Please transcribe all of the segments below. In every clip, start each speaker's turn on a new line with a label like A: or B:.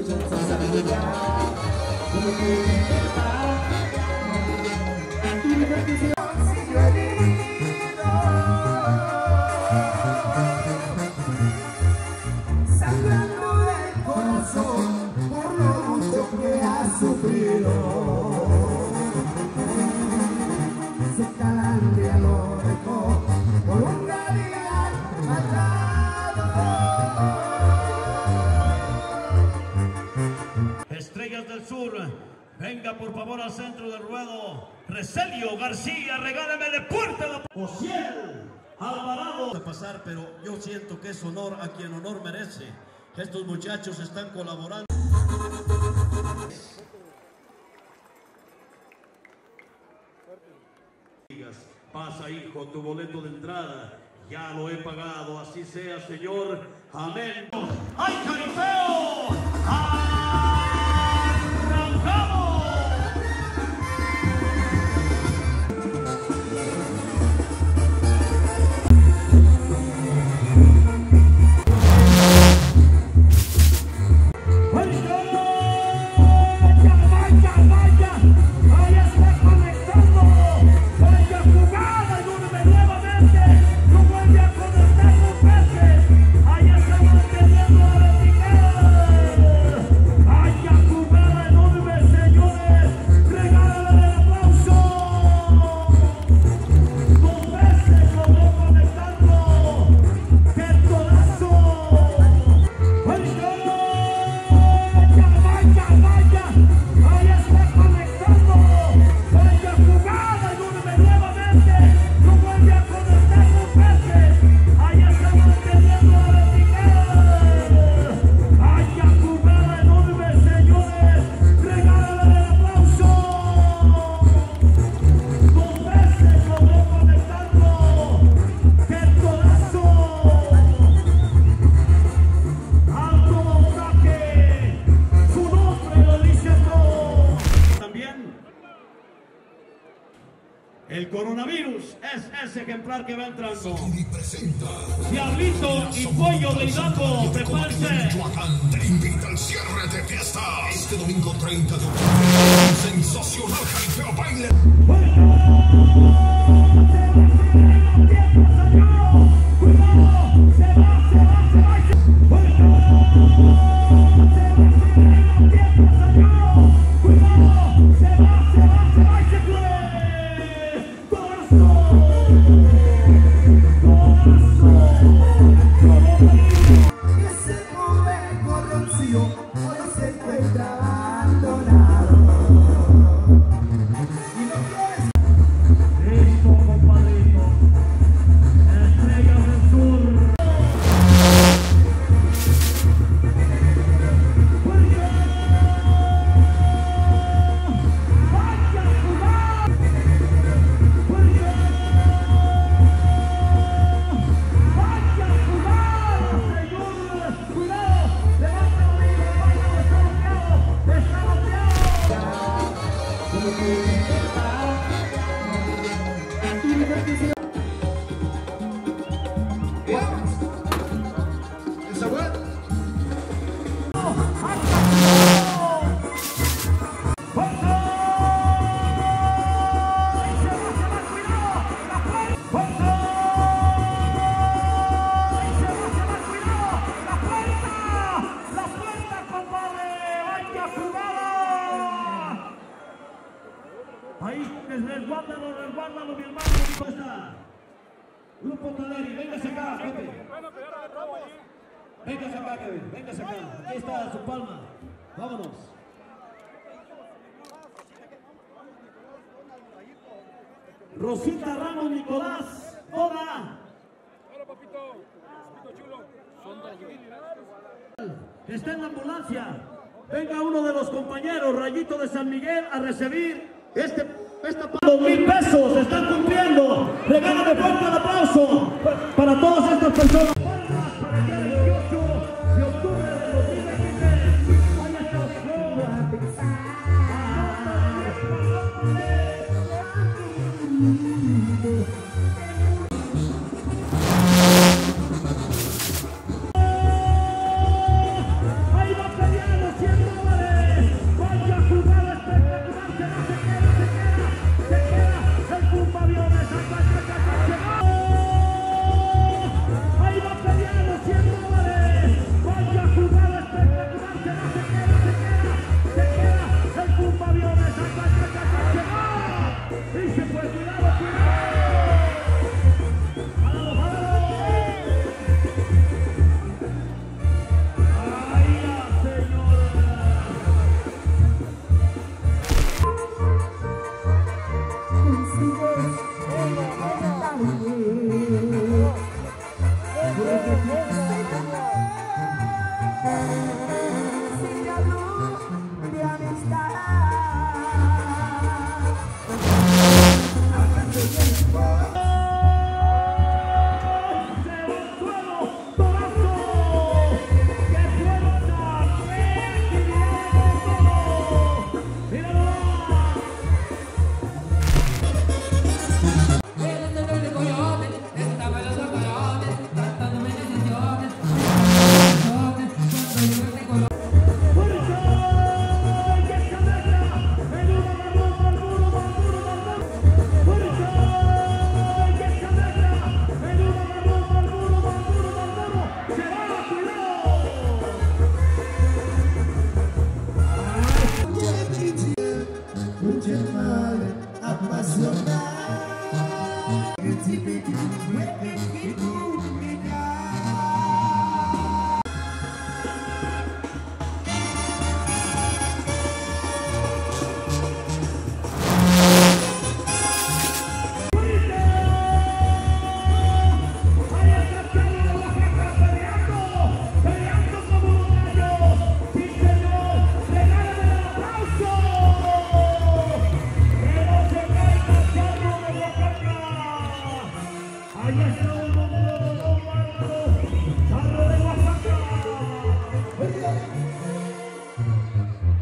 A: Sangrando el corazón por lo mucho que has sufrido. Su calandria lo dejó por un gavilán matado.
B: Estrellas del Sur, venga por favor al centro del ruedo. Recelio García, regálame de puerta la... Ociel Alvarado. A pasar, pero yo siento que es honor a quien honor merece. Estos muchachos están colaborando. Pasa, hijo, tu boleto de entrada. Ya lo he pagado, así sea, Señor. Amén. ¡Ay, Carifeo! ¡Arrancamos! El coronavirus es ese ejemplar que va entrando. Diablito y Pollo de Hidalgo, prepárense.
C: Te invita al cierre de fiesta. Este domingo 30 de octubre, sensacional Carifeo baile.
A: Ese pobre corrupción hoy se encuentra abandonado. Y no quieres...
B: Listo, compadrito. Estrellas del Sur. Ahí, resguárdalo, mi hermano. ¿Cómo está? Grupo Taleri, véngase acá, Pepe. Véngase acá, Kevin, véngase acá. Aquí está su palma. Vámonos. Rosita Ramos Nicolás, hola.
D: Hola, papito. Papito chulo.
B: Está en la ambulancia. Venga uno de los compañeros, Rayito de San Miguel, a recibir esta 2,000 pesos. Están cumpliendo. Regálame fuerte el aplauso para todas estas personas. Para el día 28 de octubre de 2023. Ahí está. Ahí va peleando siempre.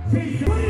B: Sí, sí.